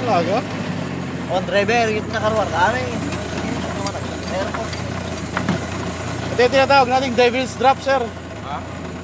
Talaga? On driver, ito nakaruar kami. Airport. Ito yung tinatawag nating Devil's Drop, sir. Ha?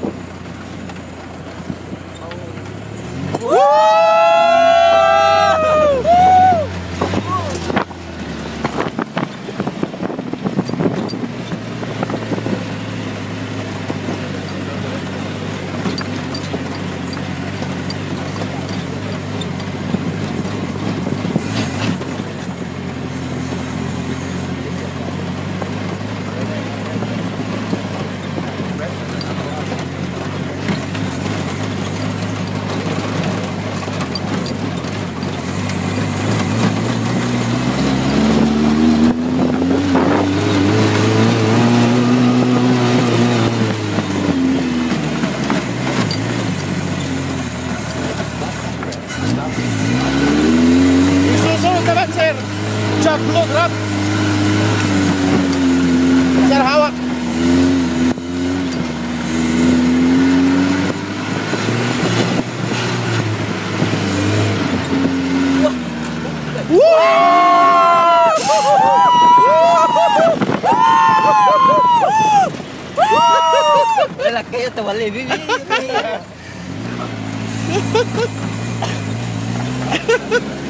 Isusunod naman, sir. Jack Blue Drop. Sir, hawak. Wala kayo, tawali. Bibi.